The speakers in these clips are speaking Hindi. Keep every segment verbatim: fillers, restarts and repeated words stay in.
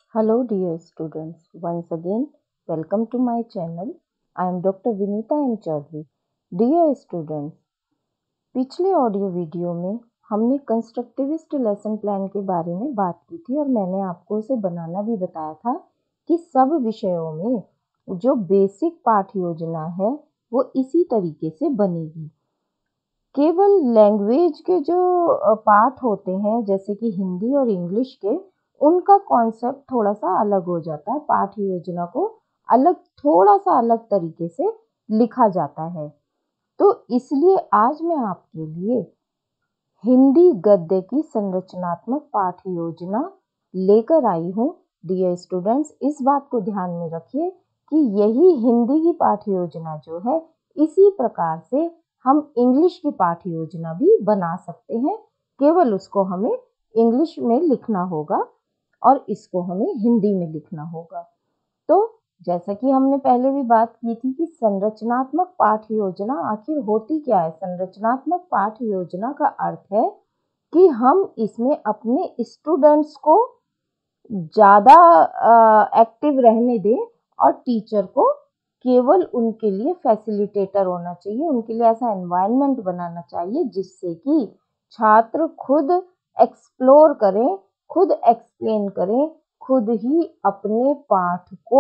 Hello dear students, once again welcome to my channel. I am Doctor Vinita M. Chaudhary. Dear students, पिछले ऑडियो वीडियो में हमने कंस्ट्रक्टिविस्ट लेसन प्लान के बारे में बात की थी और मैंने आपको उसे बनाना भी बताया था कि सब विषयों में जो बेसिक पाठ योजना है वो इसी तरीके से बनेगी। केवल लैंग्वेज के जो पाठ होते हैं जैसे कि हिंदी और इंग्लिश के, उनका कॉन्सेप्ट थोड़ा सा अलग हो जाता है। पाठ योजना को अलग थोड़ा सा अलग तरीके से लिखा जाता है। तो इसलिए आज मैं आपके लिए हिंदी गद्य की संरचनात्मक पाठ योजना लेकर आई हूँ। डियर स्टूडेंट्स, इस बात को ध्यान में रखिए कि यही हिंदी की पाठ योजना जो है, इसी प्रकार से हम इंग्लिश की पाठ योजना भी बना सकते हैं। केवल उसको हमें इंग्लिश में लिखना होगा और इसको हमें हिंदी में लिखना होगा। तो जैसा कि हमने पहले भी बात की थी कि संरचनात्मक पाठ योजना आखिर होती क्या है। संरचनात्मक पाठ योजना का अर्थ है कि हम इसमें अपने स्टूडेंट्स को ज़्यादा एक्टिव रहने दें और टीचर को केवल उनके लिए फैसिलिटेटर होना चाहिए। उनके लिए ऐसा एनवायरनमेंट बनाना चाहिए जिससे कि छात्र खुद एक्सप्लोर करें, खुद एक्सप्लेन करें, खुद ही अपने पाठ को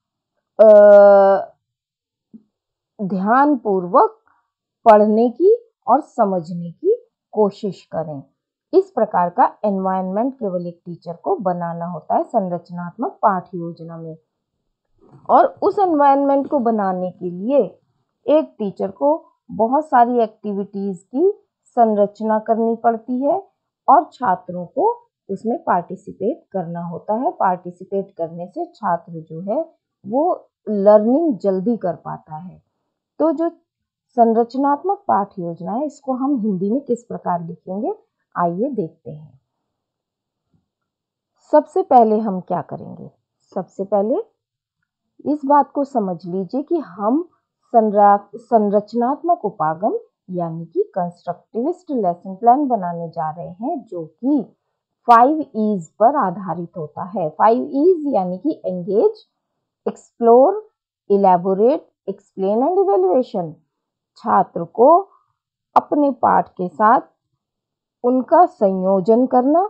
ध्यानपूर्वक पढ़ने की और समझने की कोशिश करें। इस प्रकार का एनवायरनमेंट केवल एक टीचर को बनाना होता है संरचनात्मक पाठ योजना में। और उस एनवायरनमेंट को बनाने के लिए एक टीचर को बहुत सारी एक्टिविटीज की संरचना करनी पड़ती है और छात्रों को उसमें पार्टिसिपेट करना होता है। पार्टिसिपेट करने से छात्र जो है वो लर्निंग जल्दी कर पाता है। तो जो संरचनात्मक पाठ योजना है, इसको हम हिंदी में किस प्रकार लिखेंगे, आइए देखते हैं। सबसे पहले हम क्या करेंगे? सबसे पहले इस बात को समझ लीजिए कि हम संरचनात्मक उपागम यानी कि कंस्ट्रक्टिविस्ट लेसन प्लान बनाने जा रहे हैं, जो कि फाइव ईज पर आधारित होता है। फाइव ईज यानी कि engage, explore, elaborate, explain and evaluation. छात्र को अपने पाठ के साथ उनका संयोजन करना,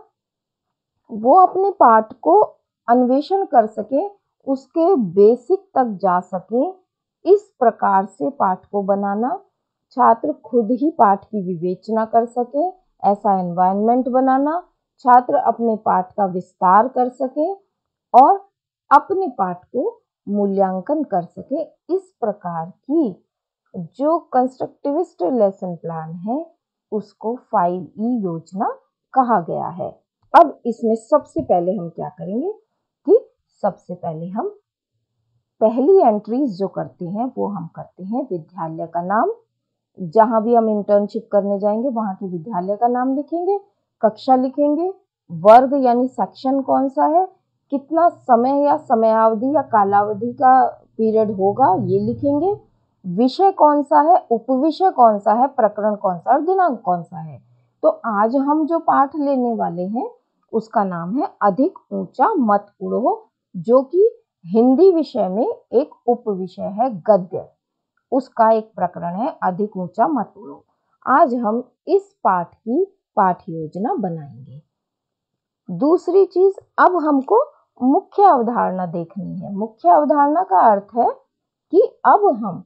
वो अपने पाठ को अन्वेषण कर सके, उसके बेसिक तक जा सके, इस प्रकार से पाठ को बनाना। छात्र खुद ही पाठ की विवेचना कर सके, ऐसा एनवायरनमेंट बनाना। छात्र अपने पाठ का विस्तार कर सके और अपने पाठ को मूल्यांकन कर सके। इस प्रकार की जो कंस्ट्रक्टिविस्ट लेसन प्लान है उसको फाइव ई योजना कहा गया है। अब इसमें सबसे पहले हम क्या करेंगे कि सबसे पहले हम पहली एंट्रीज जो करते हैं वो हम करते हैं विद्यालय का नाम। जहां भी हम इंटर्नशिप करने जाएंगे वहां के विद्यालय का नाम लिखेंगे, कक्षा लिखेंगे, वर्ग यानी सेक्शन कौन सा है, कितना समय या समयावधि या कालावधि का पीरियड होगा ये लिखेंगे, विषय कौन सा है, उपविषय कौन सा है, प्रकरण कौन सा और दिनांक कौन सा है। तो आज हम जो पाठ लेने वाले हैं उसका नाम है अधिक ऊंचा मत उड़ो, जो कि हिंदी विषय में एक उपविषय है, गद्य। उसका एक प्रकरण है अधिक ऊंचा मत उड़ो। आज हम इस पाठ की पाठ योजना बनाएंगे। दूसरी चीज, अब हमको मुख्य अवधारणा देखनी है। मुख्य अवधारणा का अर्थ है कि अब हम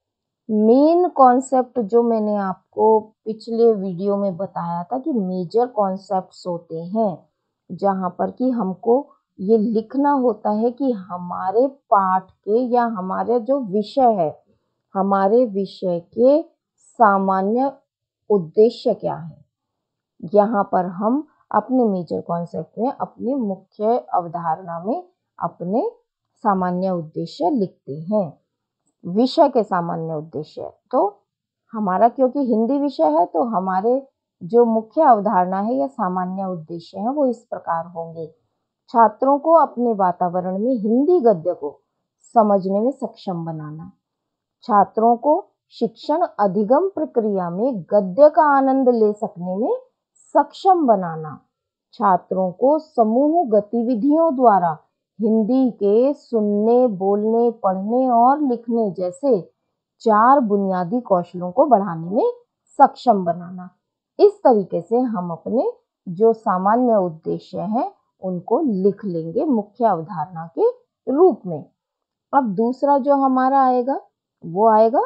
मेन कॉन्सेप्ट, जो मैंने आपको पिछले वीडियो में बताया था कि मेजर कॉन्सेप्ट्स होते हैं, जहां पर कि हमको ये लिखना होता है कि हमारे पाठ के या हमारे जो विषय है, हमारे विषय के सामान्य उद्देश्य क्या है। यहाँ पर हम अपने मेजर कॉन्सेप्ट में, अपने मुख्य अवधारणा में अपने सामान्य उद्देश्य लिखते हैं। विषय के सामान्य उद्देश्य, तो हमारा क्योंकि हिंदी विषय है तो हमारे जो मुख्य अवधारणा है या सामान्य उद्देश्य है वो इस प्रकार होंगे। छात्रों को अपने वातावरण में हिंदी गद्य को समझने में सक्षम बनाना, छात्रों को शिक्षण अधिगम प्रक्रिया में गद्य का आनंद ले सकने में सक्षम बनाना, छात्रों को समूह गतिविधियों द्वारा हिंदी के सुनने, बोलने, पढ़ने और लिखने जैसे चार बुनियादी कौशलों को बढ़ाने में सक्षम बनाना। इस तरीके से हम अपने जो सामान्य उद्देश्य हैं उनको लिख लेंगे मुख्य अवधारणा के रूप में। अब दूसरा जो हमारा आएगा वो आएगा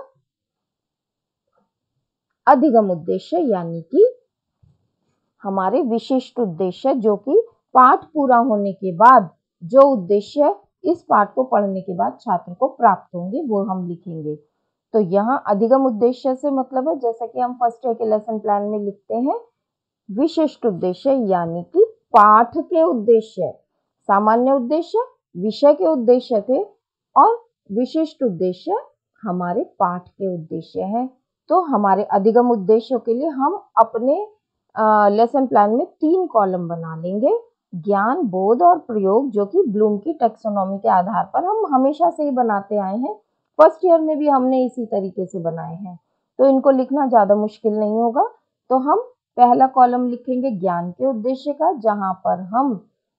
अधिगम उद्देश्य, यानी कि हमारे विशिष्ट उद्देश्य, जो कि पाठ पूरा होने के बाद जो उद्देश्य इस पाठ को पढ़ने के बाद छात्र को प्राप्त होंगे वो हम लिखेंगे। तो यहाँ अधिगम उद्देश्य से मतलब है, जैसा कि हम फर्स्ट ईयर के लेसन प्लान में लिखते हैं, विशिष्ट उद्देश्य यानी कि पाठ के उद्देश्य। सामान्य उद्देश्य विषय के उद्देश्य थे और विशिष्ट उद्देश्य हमारे पाठ के उद्देश्य हैं। तो हमारे अधिगम उद्देश्यों के लिए हम अपने लेसन प्लान में तीन कॉलम बना लेंगे, ज्ञान, बोध और प्रयोग, जो कि ब्लूम की टैक्सोनॉमी के आधार पर हम हमेशा से ही बनाते आए हैं। फर्स्ट ईयर में भी हमने इसी तरीके से बनाए हैं, तो इनको लिखना ज़्यादा मुश्किल नहीं होगा। तो हम पहला कॉलम लिखेंगे ज्ञान के उद्देश्य का, जहाँ पर हम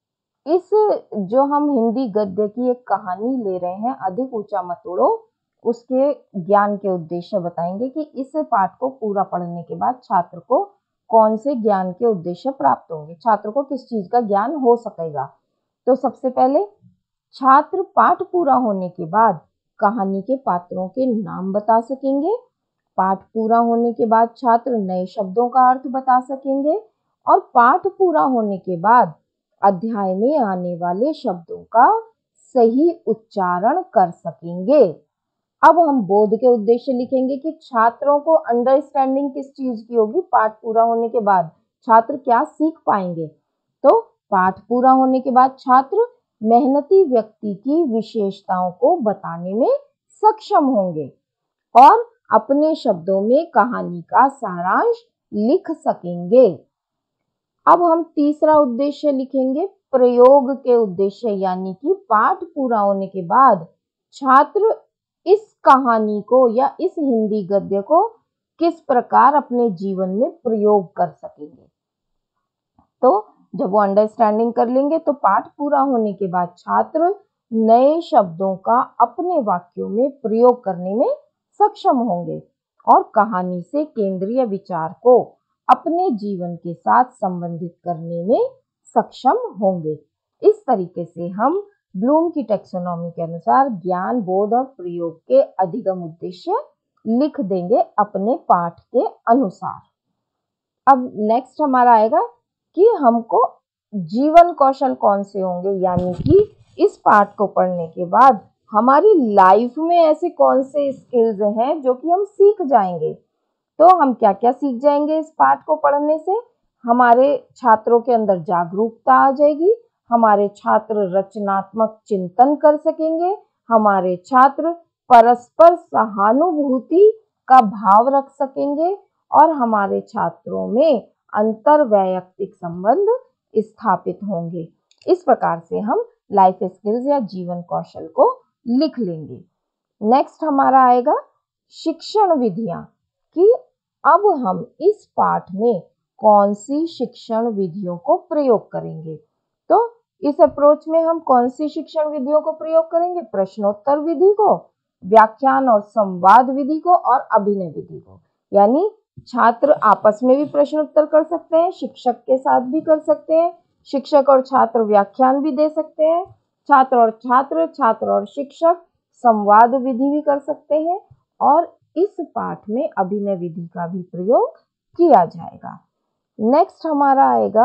इस जो हम हिंदी गद्य की एक कहानी ले रहे हैं अधिक ऊंचा मत उड़ो, उसके ज्ञान के उद्देश्य बताएंगे कि इस पाठ को पूरा पढ़ने के बाद छात्र को कौन से ज्ञान के उद्देश्य प्राप्त होंगे, छात्र को किस चीज का ज्ञान हो सकेगा। तो सबसे पहले छात्र पाठ पूरा होने के बाद कहानी के पात्रों के नाम बता सकेंगे। पाठ पूरा होने के बाद छात्र नए शब्दों का अर्थ बता सकेंगे और पाठ पूरा होने के बाद अध्याय में आने वाले शब्दों का सही उच्चारण कर सकेंगे। अब हम बोध के उद्देश्य लिखेंगे कि छात्रों को अंडरस्टैंडिंग किस चीज की होगी, पाठ पूरा होने के बाद छात्र क्या सीख पाएंगे। तो पाठ पूरा होने के बाद छात्र मेहनती व्यक्ति की विशेषताओं को बताने में सक्षम होंगे और अपने शब्दों में कहानी का सारांश लिख सकेंगे। अब हम तीसरा उद्देश्य लिखेंगे प्रयोग के उद्देश्य, यानी कि पाठ पूरा होने के बाद छात्र इस कहानी को या इस हिंदी गद्य को किस प्रकार अपने जीवन में प्रयोग कर सकेंगे। तो जब वो अंडरस्टैंडिंग कर लेंगे तो पाठ पूरा होने के बाद छात्र नए शब्दों का अपने वाक्यों में प्रयोग करने में सक्षम होंगे और कहानी से केंद्रीय विचार को अपने जीवन के साथ संबंधित करने में सक्षम होंगे। इस तरीके से हम ब्लूम की टैक्सोनॉमी के अनुसार ज्ञान, बोध और प्रयोग के अधिगम उद्देश्य लिख देंगे अपने पाठ के अनुसार। अब नेक्स्ट हमारा आएगा कि हमको जीवन कौशल कौन से होंगे, यानी कि इस पाठ को पढ़ने के बाद हमारी लाइफ में ऐसे कौन से स्किल्स हैं जो कि हम सीख जाएंगे। तो हम क्या क्या सीख जाएंगे इस पाठ को पढ़ने से। हमारे छात्रों के अंदर जागरूकता आ जाएगी, हमारे छात्र रचनात्मक चिंतन कर सकेंगे, हमारे छात्र परस्पर सहानुभूति का भाव रख सकेंगे और हमारे छात्रों में अंतर वैयक्तिक संबंध स्थापित होंगे। इस प्रकार से हम लाइफ स्किल्स या जीवन कौशल को लिख लेंगे। नेक्स्ट हमारा आएगा शिक्षण विधियां, कि अब हम इस पाठ में कौन सी शिक्षण विधियों को प्रयोग करेंगे। तो इस अप्रोच में हम कौन सी शिक्षण विधियों को प्रयोग करेंगे, प्रश्नोत्तर विधि को, व्याख्यान और संवाद विधि को और अभिनय विधि को। यानी छात्र आपस में भी प्रश्नोत्तर कर सकते हैं, शिक्षक के साथ भी कर सकते हैं, शिक्षक और छात्र व्याख्यान भी दे सकते हैं, छात्र और छात्र, छात्र और शिक्षक संवाद विधि भी कर सकते हैं और इस पाठ में अभिनय विधि का भी प्रयोग किया जाएगा। नेक्स्ट हमारा आएगा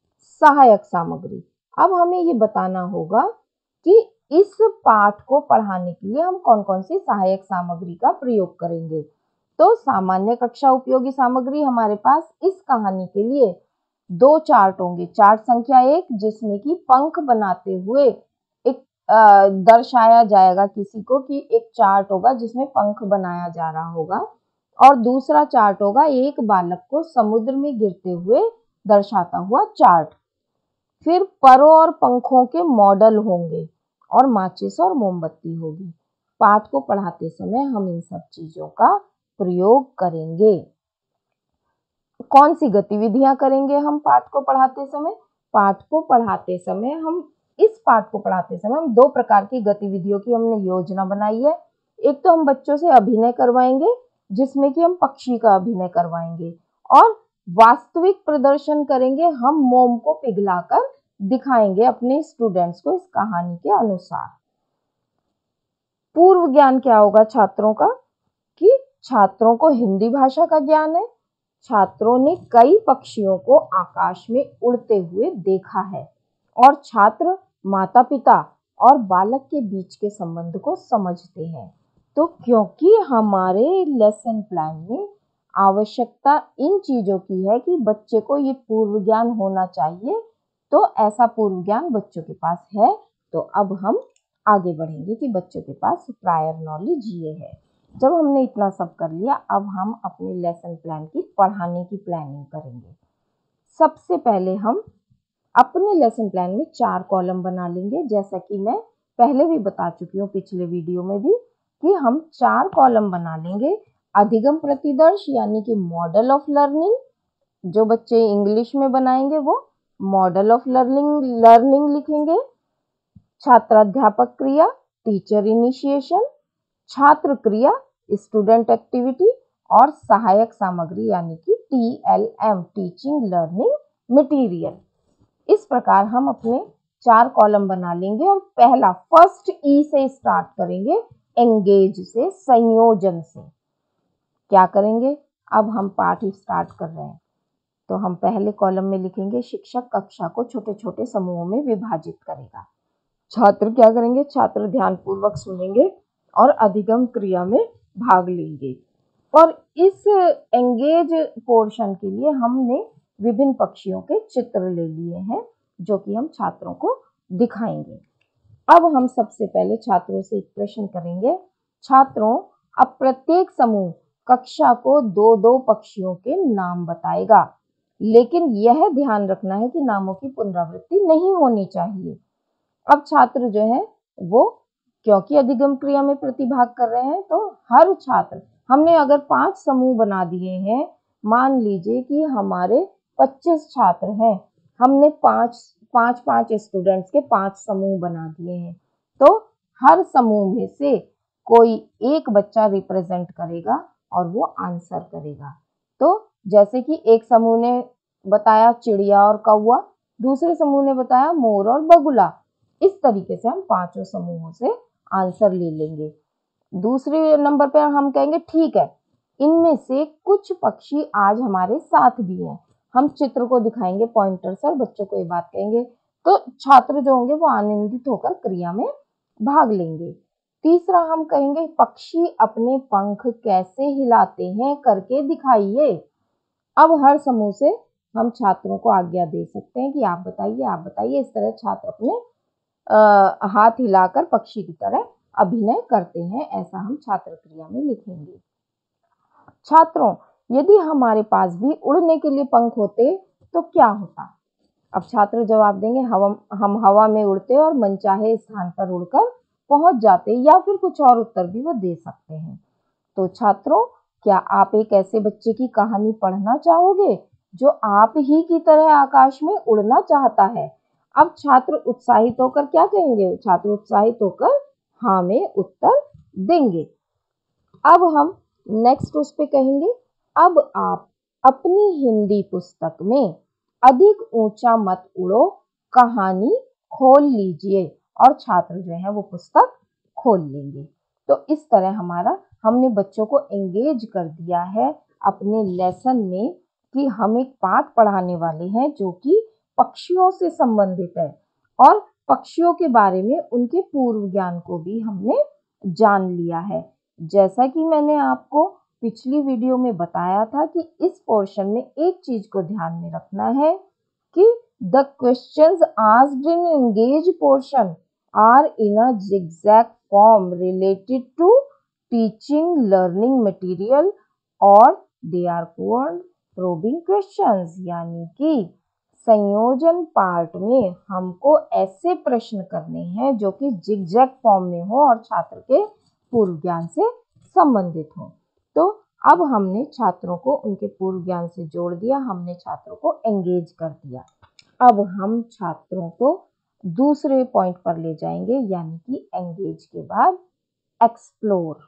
सहायक सामग्री। अब हमें ये बताना होगा कि इस पाठ को पढ़ाने के लिए हम कौन कौन सी सहायक सामग्री का प्रयोग करेंगे। तो सामान्य कक्षा उपयोगी सामग्री हमारे पास इस कहानी के लिए दो चार्ट होंगे। चार्ट संख्या एक, जिसमें कि पंख बनाते हुए एक आ, दर्शाया जाएगा किसी को कि एक चार्ट होगा जिसमें पंख बनाया जा रहा होगा, और दूसरा चार्ट होगा एक बालक को समुद्र में गिरते हुए दर्शाता हुआ चार्ट। फिर परों और पंखों के मॉडल होंगे और माचिस और मोमबत्ती होगी। पाठ को पढ़ाते समय हम इन सब चीजों का प्रयोग करेंगे। कौन सी गतिविधियां करेंगे हम पाठ को पढ़ाते समय? पाठ को पढ़ाते समय हम इस पाठ को पढ़ाते समय हम दो प्रकार की गतिविधियों की हमने योजना बनाई है। एक तो हम बच्चों से अभिनय करवाएंगे जिसमें कि हम पक्षी का अभिनय करवाएंगे, और वास्तविक प्रदर्शन करेंगे, हम मोम को पिघलाकर दिखाएंगे अपने स्टूडेंट्स को इस कहानी के अनुसार। पूर्व ज्ञान क्या होगा छात्रों का, कि छात्रों को हिंदी भाषा का ज्ञान है। छात्रों ने कई पक्षियों को आकाश में उड़ते हुए देखा है और छात्र माता पिता और बालक के बीच के संबंध को समझते हैं। तो क्योंकि हमारे लेसन प्लान में आवश्यकता इन चीजों की है कि बच्चे को ये पूर्व ज्ञान होना चाहिए, तो ऐसा पूर्व ज्ञान बच्चों के पास है। तो अब हम आगे बढ़ेंगे कि बच्चों के पास प्रायर नॉलेज ये है। जब हमने इतना सब कर लिया, अब हम अपने लेसन प्लान की पढ़ाने की प्लानिंग करेंगे। सबसे पहले हम अपने लेसन प्लान में चार कॉलम बना लेंगे, जैसा कि मैं पहले भी बता चुकी हूँ पिछले वीडियो में भी, कि हम चार कॉलम बना लेंगे। अधिगम प्रतिदर्श यानी कि मॉडल ऑफ लर्निंग, जो बच्चे इंग्लिश में बनाएंगे वो मॉडल ऑफ लर्निंग लर्निंग लिखेंगे। छात्राध्यापक क्रिया टीचर इनिशिएशन, छात्र क्रिया स्टूडेंट एक्टिविटी, और सहायक सामग्री यानी कि T L M teaching learning material. इस प्रकार हम अपने चार कॉलम बना लेंगे और पहला फर्स्ट ई से स्टार्ट करेंगे, एंगेज से, संयोजन से। क्या करेंगे, अब हम पाठ स्टार्ट कर रहे हैं, तो हम पहले कॉलम में लिखेंगे शिक्षक कक्षा को छोटे छोटे समूहों में विभाजित करेगा। छात्र क्या करेंगे, छात्र ध्यानपूर्वक सुनेंगे और अधिगम क्रिया में भाग लेंगे। और इस एंगेज पोर्शन के लिए हमने विभिन्न पक्षियों के चित्र ले लिए हैं जो कि हम छात्रों को दिखाएंगे। अब हम सबसे पहले छात्रों से एक प्रश्न करेंगे। छात्रों, अब प्रत्येक समूह कक्षा को दो दो पक्षियों के नाम बताएगा, लेकिन यह ध्यान रखना है कि नामों की पुनरावृत्ति नहीं होनी चाहिए। अब छात्र जो है वो, क्योंकि अधिगम क्रिया में प्रतिभाग कर रहे हैं, तो हर छात्र, हमने अगर पांच समूह बना दिए हैं, मान लीजिए कि हमारे पच्चीस छात्र हैं, हमने पांच पांच पांच स्टूडेंट्स के पांच समूह बना दिए हैं, तो हर समूह में से कोई एक बच्चा रिप्रेजेंट करेगा और वो आंसर करेगा। तो जैसे कि एक समूह ने बताया चिड़िया और कौवा, दूसरे समूह ने बताया मोर और बगुला। इस तरीके से हम पांचों समूहों से आंसर ले लेंगे। दूसरे नंबर पर हम कहेंगे ठीक है, इनमें से कुछ पक्षी आज हमारे साथ भी हैं। हम चित्र को दिखाएंगे पॉइंटर से और बच्चों को ये बात कहेंगे, तो छात्र जो होंगे वो आनंदित होकर क्रिया में भाग लेंगे। तीसरा हम कहेंगे पक्षी अपने पंख कैसे हिलाते हैं करके दिखाइए। अब हर समूह से हम छात्रों को आज्ञा दे सकते हैं कि आप बताइए आप बताइए। इस तरह छात्र अपने आ, हाथ हिलाकर पक्षी की तरह अभिनय करते हैं, ऐसा हम छात्र क्रिया में लिखेंगे। छात्रों, यदि हमारे पास भी उड़ने के लिए पंख होते तो क्या होता? अब छात्र जवाब देंगे, हवा हम हवा में उड़ते और मनचाहे स्थान पर उड़कर पहुंच जाते, या फिर कुछ और उत्तर भी वो दे सकते हैं। तो छात्रों, क्या आप एक ऐसे बच्चे की कहानी पढ़ना चाहोगे जो आप ही की तरह आकाश में उड़ना चाहता है? अब छात्र उत्साहित होकर क्या कहेंगे? छात्र उत्साहित होकर हाँ में उत्तर देंगे। अब हम नेक्स्ट उस पे कहेंगे, अब आप अपनी हिंदी पुस्तक में अधिक ऊंचा मत उड़ो कहानी खोल लीजिए, और छात्र जो है वो पुस्तक खोल लेंगे। तो इस तरह हमारा हमने बच्चों को एंगेज कर दिया है अपने लेसन में कि हम एक पाठ पढ़ाने वाले हैं जो कि पक्षियों से संबंधित है, और पक्षियों के बारे में उनके पूर्व ज्ञान को भी हमने जान लिया है। जैसा कि मैंने आपको पिछली वीडियो में बताया था कि इस पोर्शन में एक चीज को ध्यान में रखना है कि the questions asked in engage portion are in a zigzag form related to teaching learning material और they are called probing questions. यानी कि संयोजन पार्ट में हमको ऐसे प्रश्न करने हैं जो कि जिगजैग फॉर्म में हो और छात्र के पूर्व ज्ञान से संबंधित हो। तो अब हमने छात्रों को उनके पूर्व ज्ञान से जोड़ दिया, हमने छात्रों को एंगेज कर दिया। अब हम छात्रों को दूसरे पॉइंट पर ले जाएंगे, यानी कि एंगेज के बाद एक्सप्लोर।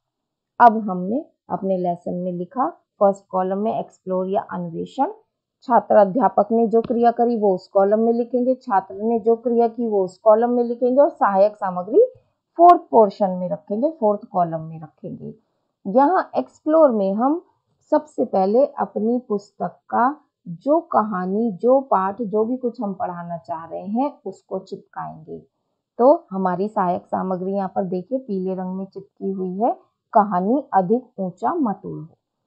अब हमने अपने लेसन में लिखा, फर्स्ट कॉलम में एक्सप्लोर या अन्वेषण, छात्र अध्यापक ने जो क्रिया करी वो उस कॉलम में लिखेंगे, छात्र ने जो क्रिया की वो उस कॉलम में लिखेंगे, और सहायक सामग्री फोर्थ पोर्शन में रखेंगे, फोर्थ कॉलम में रखेंगे। यहाँ एक्सप्लोर में हम सबसे पहले अपनी पुस्तक का जो कहानी, जो पाठ, जो भी कुछ हम पढ़ाना चाह रहे हैं उसको चिपकाएंगे। तो हमारी सहायक सामग्री यहाँ पर देखिए पीले रंग में चिपकी हुई है, कहानी अधिक ऊंचा मत उड़ो।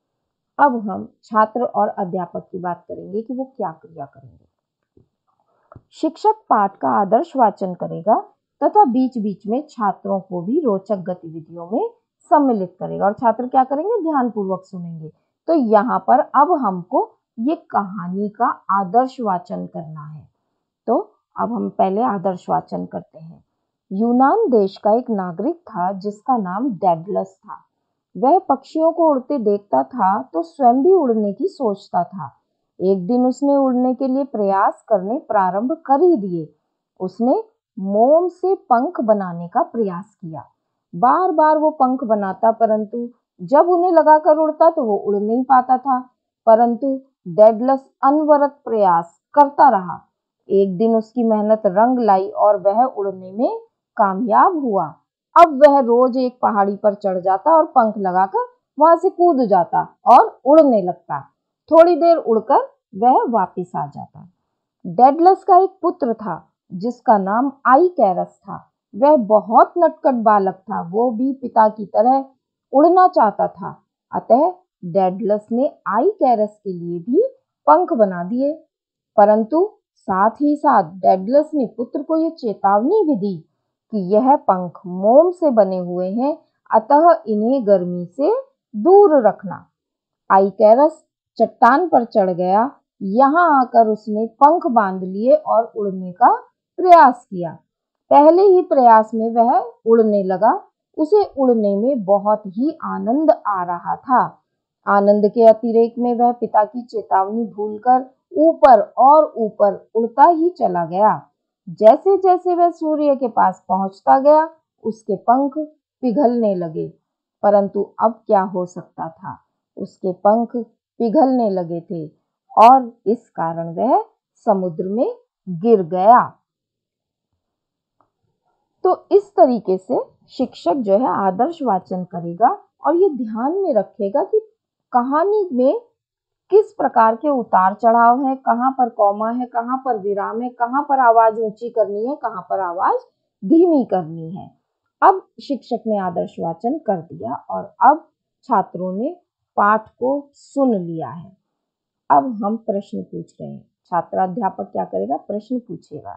अब हम छात्र और अध्यापक की बात करेंगे कि वो क्या क्रिया करेंगे। शिक्षक पाठ का आदर्श वाचन करेगा तथा बीच बीच में छात्रों को भी रोचक गतिविधियों में सम्मिलित करेगा, और छात्र क्या करेंगे, ध्यान पूर्वक सुनेंगे। तो यहाँ पर अब हमको ये कहानी का आदर्श वाचन करना है। तो अब हम पहले आदर्श वाचन करते हैं। यूनान देश का एक नागरिक था जिसका नाम डेडलस था। वह पक्षियों को उड़ते देखता था तो स्वयं भी उड़ने की सोचता था। एक दिन उसने उड़ने के लिए प्रयास करने प्रारंभ कर ही दिए। उसने मोम से पंख बनाने का प्रयास किया। बार बार वो पंख बनाता, परंतु जब उन्हें लगाकर उड़ता तो वो उड़ नहीं पाता था। परंतु डेडलस अनवरत प्रयास करता रहा। एक दिन उसकी मेहनत रंग लाई और वह उड़ने में कामयाब हुआ। अब वह रोज एक पहाड़ी पर चढ़ जाता और पंख लगाकर वहां से कूद जाता और उड़ने लगता। थोड़ी देर उड़कर वह वापस आ जाता। डेडलस का एक पुत्र था जिसका नाम आइकैरस था। वह बहुत नटखट बालक था, वो भी पिता की तरह उड़ना चाहता था। अतः डेडलस ने आइकैरस के लिए भी पंख बना दिए। परंतु साथ ही साथ डेडलस ने पुत्र को ये चेतावनी भी दी कि यह पंख मोम से बने हुए हैं, अतः इन्हें गर्मी से दूर रखना। आइकैरस चट्टान पर चढ़ गया। यहाँ आकर उसने पंख बांध लिए और उड़ने का प्रयास किया। पहले ही प्रयास में वह उड़ने लगा। उसे उड़ने में बहुत ही आनंद आ रहा था। आनंद के अतिरेक में वह पिता की चेतावनी भूलकर ऊपर और ऊपर उड़ता ही चला गया। जैसे जैसे वह सूर्य के पास पहुंचता गया उसके पंख पिघलने लगे। परंतु अब क्या हो सकता था, उसके पंख पिघलने लगे थे और इस कारण वह समुद्र में गिर गया। तो इस तरीके से शिक्षक जो है आदर्श वाचन करेगा और ये ध्यान में रखेगा कि कहानी में किस प्रकार के उतार चढ़ाव है, कहाँ पर कॉमा है, कहाँ पर विराम है, कहाँ पर आवाज ऊंची करनी है, कहाँ पर आवाज धीमी करनी है। अब शिक्षक ने आदर्श वाचन कर दिया और अब छात्रों ने पाठ को सुन लिया है। अब हम प्रश्न पूछ रहे हैं। छात्र अध्यापक क्या करेगा, प्रश्न पूछेगा।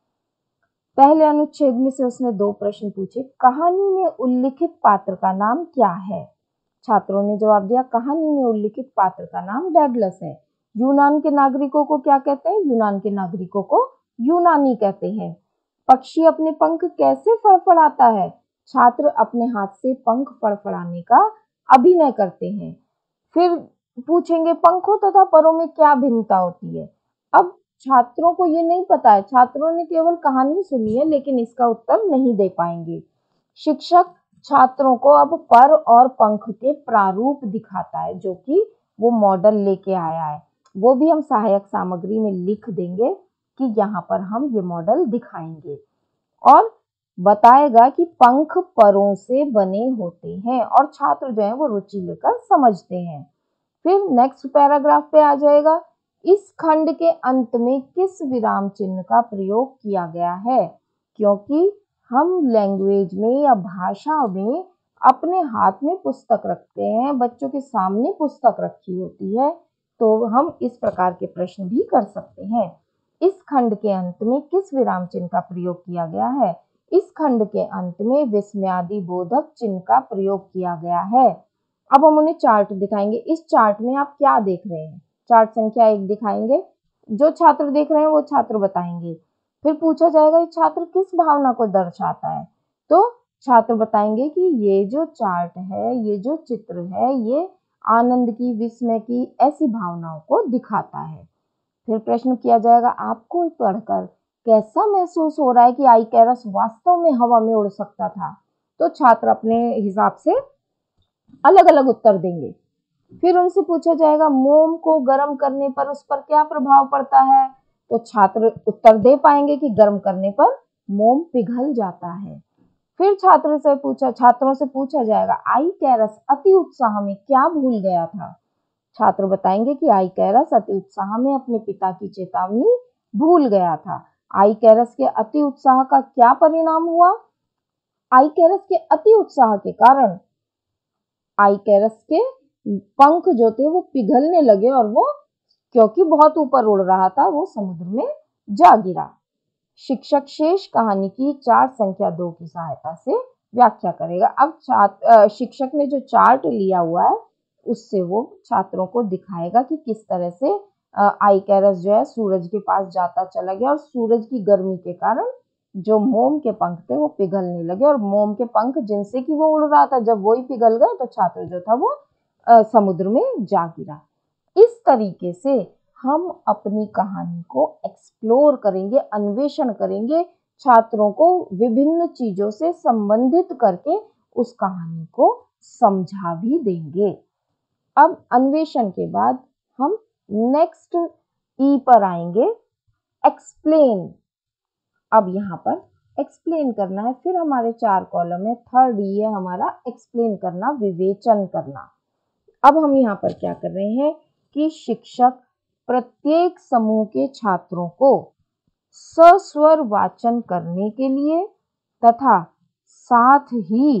पहले अनुच्छेद में से उसने दो प्रश्न पूछे। कहानी में उल्लिखित पात्र का नाम क्या है? छात्रों ने जवाब दिया, कहानी में उल्लिखित पात्र का नाम डेडलस है। यूनान के नागरिकों को क्या कहते हैं? यूनान के नागरिकों को यूनानी कहते हैं। पक्षी अपने पंख कैसे फड़फड़ाता है? छात्र अपने हाथ से पंख फड़फड़ाने का अभिनय करते हैं। फिर पूछेंगे पंखों तथा परों में क्या भिन्नता होती है? अब छात्रों को ये नहीं पता है, छात्रों ने केवल कहानी सुनी है लेकिन इसका उत्तर नहीं दे पाएंगे। शिक्षक छात्रों को अब पर और पंख के प्रारूप दिखाता है, जो कि वो मॉडल लेके आया है। वो भी हम सहायक सामग्री में लिख देंगे कि यहाँ पर हम ये मॉडल दिखाएंगे और बताएगा कि पंख परों से बने होते हैं और छात्र जो है वो रुचि लेकर समझते हैं। फिर नेक्स्ट पैराग्राफ पे आ जाएगा। इस खंड के अंत में किस विराम चिन्ह का प्रयोग किया गया है? क्योंकि हम लैंग्वेज में या भाषा में अपने हाथ में पुस्तक रखते हैं, बच्चों के सामने पुस्तक रखी होती है, तो हम इस प्रकार के प्रश्न भी कर सकते हैं। इस खंड के अंत में किस विराम चिन्ह का प्रयोग किया गया है? इस खंड के अंत में विस्मयादि बोधक चिन्ह का प्रयोग किया गया है। अब हम उन्हें चार्ट दिखाएंगे। इस चार्ट में आप क्या देख रहे हैं? चार्ट संख्या एक दिखाएंगे। जो छात्र देख रहे हैं वो छात्र बताएंगे। फिर पूछा जाएगा ये छात्र किस भावना को दर्शाता है? तो छात्र बताएंगे कि ये जो चार्ट है, ये जो चित्र है, ये आनंद की, विस्मय की, ऐसी भावनाओं को दिखाता है। फिर प्रश्न किया जाएगा आपको पढ़कर कैसा महसूस हो रहा है कि आइकैरस वास्तव में हवा में उड़ सकता था? तो छात्र अपने हिसाब से अलग अलग उत्तर देंगे। फिर उनसे पूछा जाएगा मोम को गर्म करने पर उस पर क्या प्रभाव पड़ता है? तो छात्र उत्तर दे पाएंगे कि गर्म करने पर मोम पिघल जाता है। फिर छात्र से पूछा छात्रों से पूछा जाएगा आइकैरस अति उत्साह में क्या भूल गया था? छात्र बताएंगे कि आइकैरस अति उत्साह में अपने पिता की चेतावनी भूल गया था। आइकैरस के अति उत्साह का क्या परिणाम हुआ? आइकैरस के अति उत्साह के कारण आइकैरस के पंख जो थे वो पिघलने लगे और वो क्योंकि बहुत ऊपर उड़ रहा था वो समुद्र में जा गिरा। शिक्षक शेष कहानी की चार्ट संख्या दो की सहायता से व्याख्या करेगा। अब छात्र शिक्षक ने जो चार्ट लिया हुआ है उससे वो छात्रों को दिखाएगा कि किस तरह से आइकैरस जो है सूरज के पास जाता चला गया और सूरज की गर्मी के कारण जो मोम के पंख थे वो पिघलने लगे और मोम के पंख जिनसे कि वो उड़ रहा था जब वो ही पिघल गए तो छात्र जो था वो आ, समुद्र में जा गिरा। इस तरीके से हम अपनी कहानी को एक्सप्लोर करेंगे, अन्वेषण करेंगे, छात्रों को विभिन्न चीजों से संबंधित करके उस कहानी को समझा भी देंगे। अब अन्वेषण के बाद हम नेक्स्ट ई पर आएंगे, एक्सप्लेन। अब यहाँ पर एक्सप्लेन करना है। फिर हमारे चार कॉलम है। थर्ड ई है हमारा एक्सप्लेन करना, विवेचन करना। अब हम यहाँ पर क्या कर रहे हैं कि शिक्षक प्रत्येक समूह के छात्रों को सस्वर वाचन करने के लिए तथा साथ ही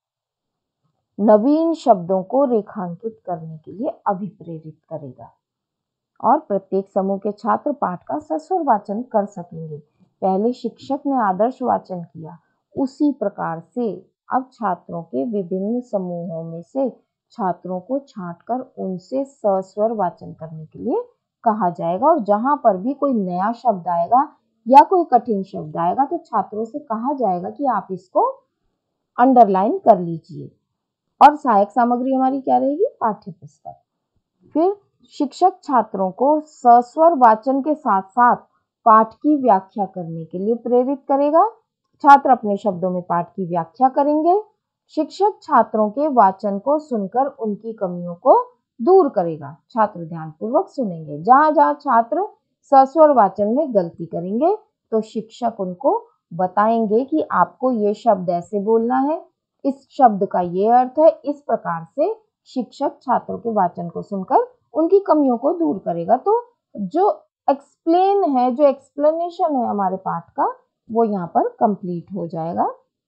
नवीन शब्दों को रेखांकित करने के लिए अभिप्रेरित करेगा और प्रत्येक समूह के छात्र पाठ का सस्वर वाचन कर सकेंगे। पहले शिक्षक ने आदर्श वाचन किया, उसी प्रकार से अब छात्रों के विभिन्न समूहों में से छात्रों को छांटकर उनसे सस्वर वाचन करने के लिए कहा जाएगा और जहां पर भी कोई नया शब्द आएगा या कोई कठिन शब्द आएगा तो छात्रों से कहा जाएगा कि आप इसको अंडरलाइन कर लीजिए। और सहायक सामग्री हमारी क्या रहेगी? पाठ्य पुस्तक। फिर शिक्षक छात्रों को सस्वर वाचन के साथ साथ पाठ की व्याख्या करने के लिए प्रेरित करेगा। छात्र अपने शब्दों में पाठ की व्याख्या करेंगे। शिक्षक छात्रों के वाचन को सुनकर उनकी कमियों को दूर करेगा। छात्र ध्यानपूर्वक सुनेंगे। जहां जहां छात्र सस्वर वाचन में गलती करेंगे तो शिक्षक उनको बताएंगे कि आपको ये शब्द ऐसे बोलना है, इस शब्द का ये अर्थ है। इस प्रकार से शिक्षक छात्रों के वाचन को सुनकर उनकी कमियों को दूर करेगा। तो जो एक्सप्लेन है, जो एक्सप्लेनेशन है हमारे पाठ का, वो यहाँ पर कंप्लीट हो जाएगा।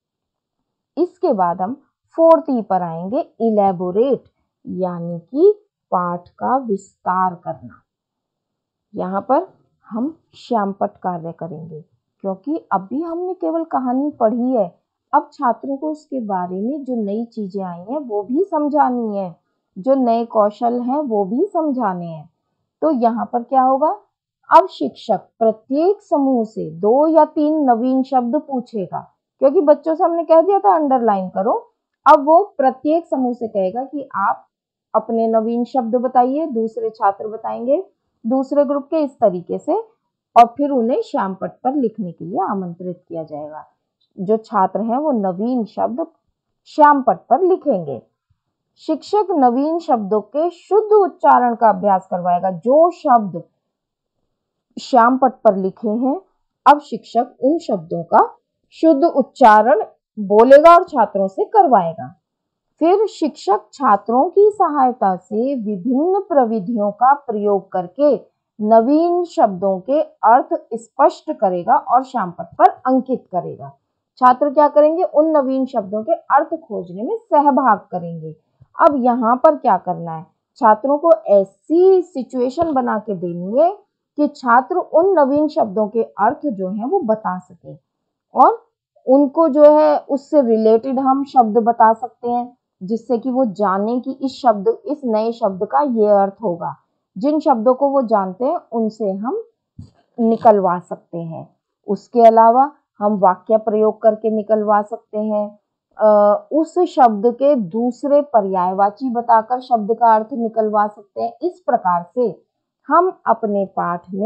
इसके बाद हम फोर्थ ई पर आएंगे, इलेबोरेट, यानी कि पाठ का विस्तार करना। यहाँ पर हम श्यामपट्ट कार्य करेंगे क्योंकि अभी हमने केवल कहानी पढ़ी है। अब छात्रों को उसके बारे में जो नई चीजें आई हैं वो भी समझानी है, जो नए कौशल हैं वो भी समझाने हैं। तो यहाँ पर क्या होगा? अब शिक्षक प्रत्येक समूह से दो या तीन नवीन शब्द पूछेगा क्योंकि बच्चों से हमने कह दिया था अंडरलाइन करो। अब वो प्रत्येक समूह से कहेगा कि आप अपने नवीन शब्द बताइए, दूसरे छात्र बताएंगे दूसरे ग्रुप के, इस तरीके से, और फिर उन्हें श्यामपट्ट पर लिखने के लिए आमंत्रित किया जाएगा। जो छात्र हैं वो नवीन शब्द श्यामपट्ट पर लिखेंगे। शिक्षक नवीन शब्दों के शुद्ध उच्चारण का अभ्यास करवाएगा। जो शब्द श्यामपट्ट पर लिखे हैं अब शिक्षक उन शब्दों का शुद्ध उच्चारण बोलेगा और छात्रों से करवाएगा। फिर शिक्षक छात्रों की सहायता से विभिन्न प्रविधियों का प्रयोग करके नवीन शब्दों के अर्थ स्पष्ट करेगा और श्यामपट्ट पर अंकित करेगा। छात्र क्या करेंगे? उन नवीन शब्दों के अर्थ खोजने में सहभाग करेंगे। अब यहाँ पर क्या करना है? छात्रों को ऐसी सिचुएशन बना के देनी है कि छात्र उन नवीन शब्दों के अर्थ जो हैं वो बता सके और उनको जो है उससे रिलेटेड हम शब्द बता सकते हैं जिससे कि वो जाने कि इस शब्द इस नए शब्द का ये अर्थ होगा। जिन शब्दों को वो जानते हैं उनसे हम निकलवा सकते हैं। उसके अलावा हम वाक्य प्रयोग करके निकलवा सकते हैं। आ, उस शब्द के दूसरे पर्यायवाची बताकर शब्द का अर्थ निकलवा सकते हैं। इस प्रकार से हम अपने पाठ में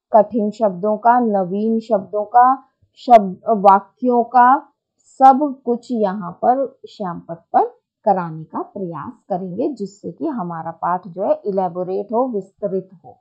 कठिन शब्दों का, नवीन शब्दों का, शब्द वाक्यों का, सब कुछ यहाँ पर श्यामपट्ट पर कराने का प्रयास करेंगे, जिससे कि हमारा पाठ जो है इलेबोरेट हो, विस्तृत हो।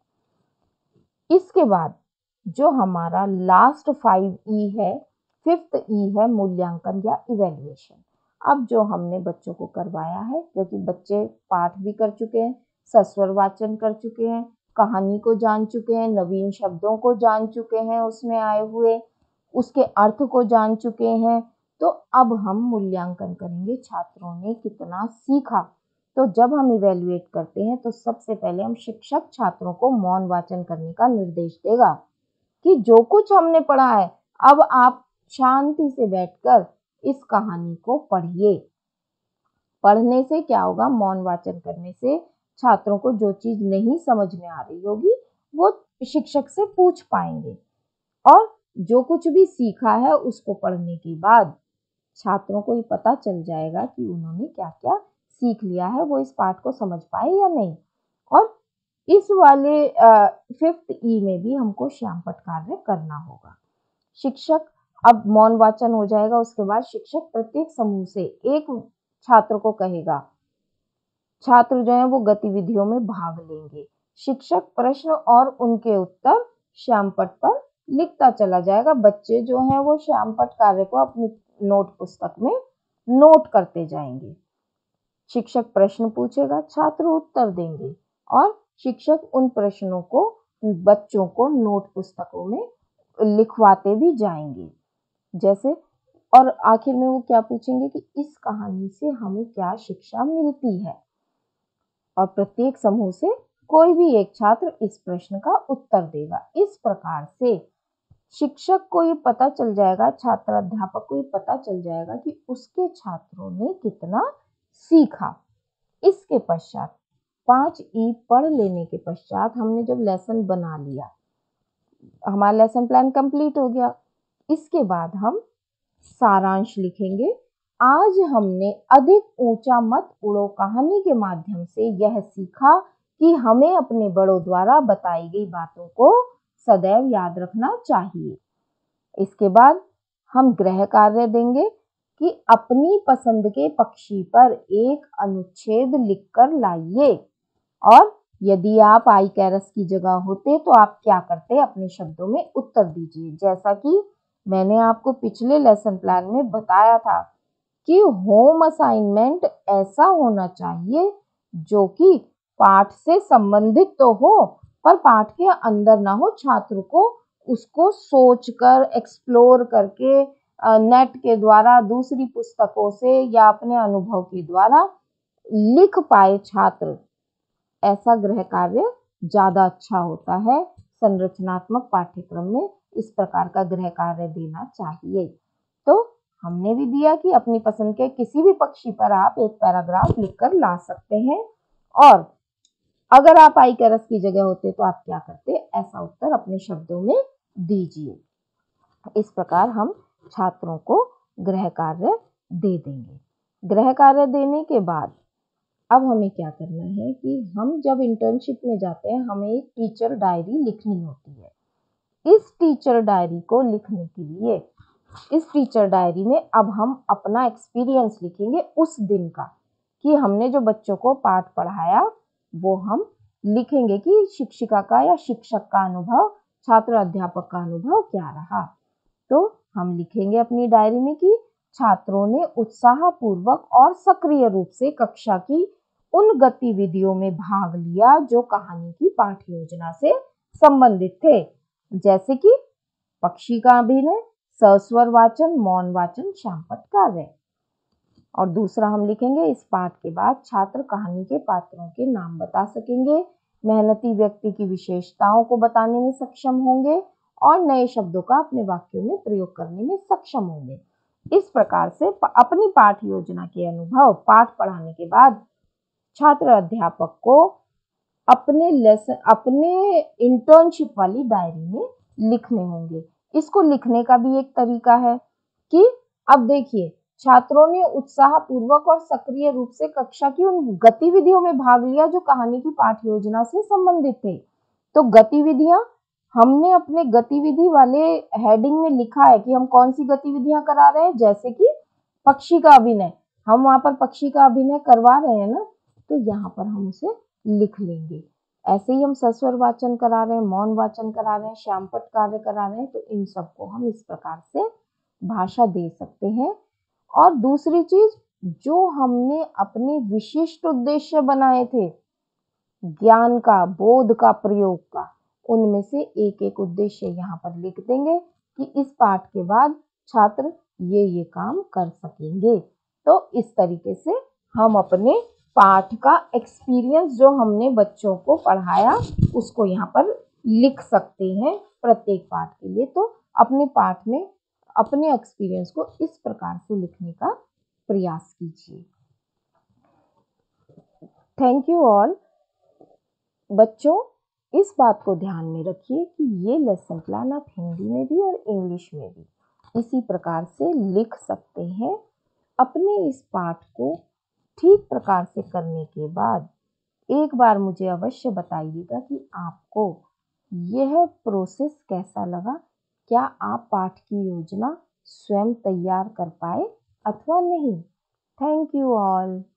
इसके बाद जो हमारा लास्ट फाइव ई है, फिफ्थ ई है मूल्यांकन या इवेल्युएशन। अब जो हमने बच्चों को करवाया है, क्योंकि बच्चे पाठ भी कर चुके हैं, सस्वर वाचन कर चुके हैं, कहानी को जान चुके हैं, नवीन शब्दों को जान चुके हैं, उसमें आए हुए उसके अर्थ को जान चुके हैं, तो अब हम मूल्यांकन करेंगे छात्रों ने कितना सीखा। तो जब हम इवेल्युएट करते हैं तो सबसे पहले हम शिक्षक छात्रों को मौन वाचन करने का निर्देश देगा कि जो कुछ हमने पढ़ा है अब आप शांति से बैठकर इस कहानी को पढ़िए। पढ़ने से क्या होगा, मौन वाचन करने से छात्रों को जो चीज नहीं समझ में आ रही होगी वो शिक्षक से पूछ पाएंगे, और जो कुछ भी सीखा है उसको पढ़ने के बाद छात्रों को ये पता चल जाएगा कि उन्होंने क्या क्या सीख लिया है, वो इस पाठ को समझ पाए या नहीं। और इस वाले फिफ्थ ई में भी हमको श्यामपट्ट कार्य करना होगा। शिक्षक, अब मौन वाचन हो जाएगा, उसके बाद शिक्षक प्रत्येक समूह से एक छात्र को कहेगा, छात्र जो है वो गतिविधियों में भाग लेंगे। शिक्षक प्रश्न और उनके उत्तर श्यामपट्ट पर लिखता चला जाएगा। बच्चे जो हैं वो श्यामपट्ट कार्य को अपनी नोट पुस्तक में नोट करते जाएंगे। शिक्षक प्रश्न पूछेगा, छात्र उत्तर देंगे, और शिक्षक उन प्रश्नों को बच्चों को नोट पुस्तकों में लिखवाते भी जाएंगे। जैसे, और आखिर में वो क्या पूछेंगे कि इस कहानी से हमें क्या शिक्षा मिलती है, और प्रत्येक समूह से कोई भी एक छात्र इस प्रश्न का उत्तर देगा। इस प्रकार से शिक्षक को ये पता चल जाएगा, छात्र अध्यापक को ये पता चल जाएगा कि उसके छात्रों ने कितना सीखा। इसके पश्चात पांच ई पढ़ लेने के पश्चात हमने जब लेसन बना लिया, हमारा लेसन प्लान कंप्लीट हो गया। इसके बाद हम सारांश लिखेंगे। आज हमने अधिक ऊंचा मत उड़ो कहानी के माध्यम से यह सीखा कि हमें अपने बड़ों द्वारा बताई गई बातों को सदैव याद रखना चाहिए। इसके बाद हम गृह कार्य देंगे कि अपनी पसंद के पक्षी पर एक अनुच्छेद लिखकर लाइए, और यदि आप आई कैरस की जगह होते तो आप क्या करते, अपने शब्दों में उत्तर दीजिए। जैसा कि मैंने आपको पिछले लेसन प्लान में बताया था कि होम असाइनमेंट ऐसा होना चाहिए जो कि पाठ से संबंधित तो हो पर पाठ के अंदर ना हो, छात्र को उसको सोचकर एक्सप्लोर करके नेट के द्वारा, दूसरी पुस्तकों से या अपने अनुभव के द्वारा लिख पाए छात्र। ऐसा गृह कार्य ज्यादा अच्छा होता है। संरचनात्मक पाठ्यक्रम में इस प्रकार का गृह कार्य देना चाहिए। तो हमने भी दिया कि अपनी पसंद के किसी भी पक्षी पर आप एक पैराग्राफ लिखकर ला सकते हैं, और अगर आप आई कैरस की जगह होते तो आप क्या करते, ऐसा उत्तर अपने शब्दों में दीजिए। इस प्रकार हम छात्रों को गृह कार्य दे देंगे। गृह कार्य देने के बाद अब हमें क्या करना है कि हम जब इंटर्नशिप में जाते हैं हमें एक टीचर डायरी लिखनी होती है। इस टीचर डायरी को लिखने के लिए, इस टीचर डायरी में अब हम अपना एक्सपीरियंस लिखेंगे उस दिन का, कि हमने जो बच्चों को पाठ पढ़ाया वो हम लिखेंगे कि शिक्षिका का या शिक्षक का अनुभव, छात्र अध्यापक का अनुभव क्या रहा। तो हम लिखेंगे अपनी डायरी में कि छात्रों ने उत्साहपूर्वक और सक्रिय रूप से कक्षा की उन गतिविधियों में भाग लिया जो कहानी की पाठ योजना से संबंधित थे, जैसे कि पक्षी का अभिनय, सस्वर वाचन, मौन वाचन, श्यामपट्ट कार्य। और दूसरा हम लिखेंगे, इस पाठ के बाद छात्र कहानी के पात्रों के नाम बता सकेंगे, मेहनती व्यक्ति की विशेषताओं को बताने में सक्षम होंगे और नए शब्दों का अपने वाक्यों में प्रयोग करने में सक्षम होंगे। इस प्रकार से अपनी पाठ योजना के अनुभव पाठ पढ़ाने के बाद छात्र अध्यापक को अपने लेसन, अपने इंटर्नशिप वाली डायरी में लिखने होंगे। इसको लिखने का भी एक तरीका है कि अब देखिए, छात्रों ने उत्साहपूर्वक और सक्रिय रूप से कक्षा की उन गतिविधियों में भाग लिया जो कहानी की पाठ योजना से संबंधित थे। तो गतिविधियां हमने अपने गतिविधि वाले हेडिंग में लिखा है कि हम कौन सी गतिविधियां करा रहे हैं, जैसे कि पक्षी का अभिनय, हम वहां पर पक्षी का अभिनय करवा रहे हैं ना, तो यहाँ पर हम उसे लिख लेंगे। ऐसे ही हम सस्वर वाचन करा रहे हैं, मौन वाचन करा रहे हैं, श्यामपट्ट कार्य करा रहे हैं, तो इन सबको हम इस प्रकार से भाषा दे सकते हैं। और दूसरी चीज, जो हमने अपने विशिष्ट उद्देश्य बनाए थे ज्ञान का, बोध का, प्रयोग का, उनमें से एक एक उद्देश्य यहाँ पर लिख देंगे कि इस पाठ के बाद छात्र ये ये काम कर सकेंगे। तो इस तरीके से हम अपने पाठ का एक्सपीरियंस जो हमने बच्चों को पढ़ाया उसको यहाँ पर लिख सकते हैं प्रत्येक पाठ के लिए। तो अपने पाठ में अपने एक्सपीरियंस को इस प्रकार से लिखने का प्रयास कीजिए। Thank you all. बच्चों, इस बात को ध्यान में रखिए कि ये लेसन प्लान आप हिंदी में भी और इंग्लिश में भी इसी प्रकार से लिख सकते हैं। अपने इस पाठ को ठीक प्रकार से करने के बाद एक बार मुझे अवश्य बताइएगा कि आपको यह प्रोसेस कैसा लगा। क्या आप पाठ की योजना स्वयं तैयार कर पाए अथवा नहीं। Thank you all.